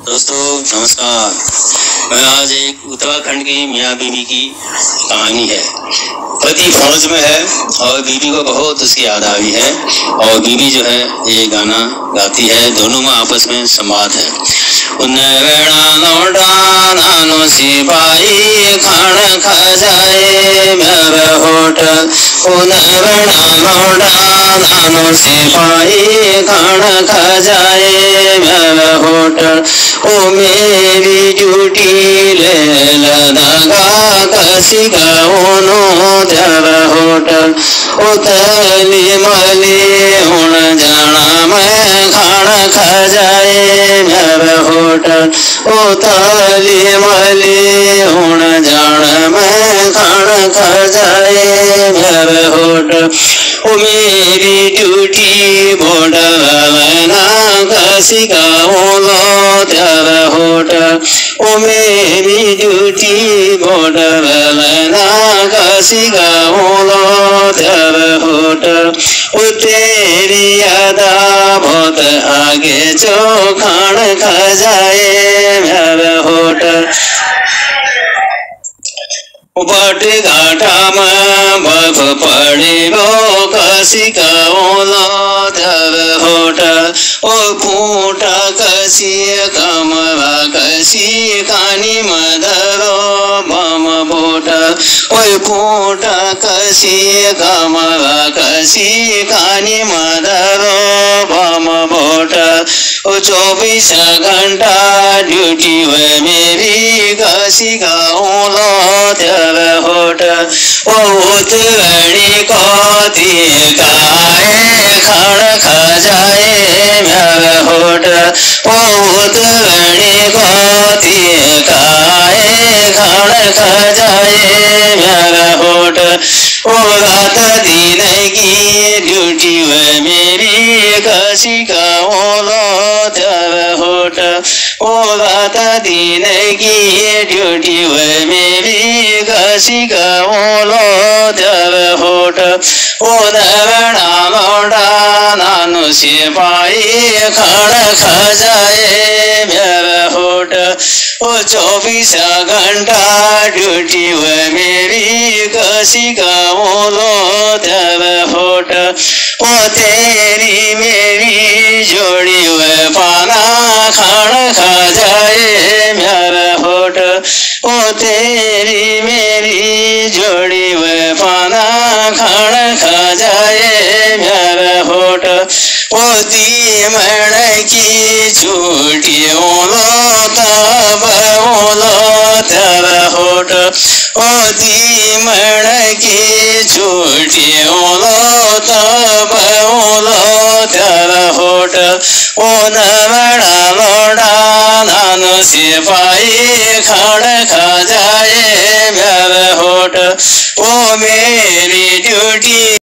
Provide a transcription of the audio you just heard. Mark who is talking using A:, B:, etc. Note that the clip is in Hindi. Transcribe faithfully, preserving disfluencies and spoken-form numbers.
A: दोस्तों नमस्कार। मैं आज एक उत्तराखंड की मियाँ बीवी की कहानी है। पति फौज में है और बीवी को बहुत उसकी याद आई है और बीवी जो है ये गाना गाती है। दोनों में आपस में संवाद है। नानो सिपाही खान खा जाए मेरे होटल नानो सिपाही खान खा जाए मेरे होटल ओ मेरी ड्यूटी ले लगा कसी गाओनो तेरा होटल ओ तली मली हुण जाना मैं खाना खा जाए मेरा होटल ओ तली मली हुण जाना मैं खाना खा जाए मेरा होटल ओ मेरी ड्यूटी बोडना कसी गाओनो तेरा होटल ओ मेरी ड्यूटी बोडना कसी गाओनो तेरा होटल ओ तेरी यादा बहुत आगे जो खान खा जाए मेरा होटल बाट घाटा में बर्फ पड़ी लो कसी गाओनो तेरा होटल ओ फूटा कसी कमरा कसी कानी मदरो बम बोटा ओ फूटा कसी कमरा कसी कानी मदरो बम बोटा ओ चौबीस घंटा ड्यूटी वे मेरी कसी गाओनो तेरा होटल ओ उतरणी को दिखाए खान खा जाए मेरा होटल ओ उतरणी को दिखाए खान खा जाए मेरा होटल ओ रात दिन की ड्यूटी वे मेरी कसी गाओनो तेरा होटल ओ रात दिन की ड्यूटी वे मेरी कसी गाओनो तेरा होटल ओ नवना लौटा नानो सिपाही खान खा जाए मेरा होटल ओ चौबीस घंटा ड्यूटी वे मेरी कसी गाओनो तेरा होटल ओ तेरी मेरी जोड़ी वे पाना खान खा जाए मेरा होटल ओ तेरी मेरी जोड़ी वे पाना खान खा जाए मेरा होटल ओ दीमण की छूटी ओलो तब ओलो तेरा होटल ओ दीमण की छूटी ओलो तब ओलो तेरा होटल ओ नवना लोड़ा नानो सिपाही खान खा जाए मेरा होटल ओ मेरी ड्यूटी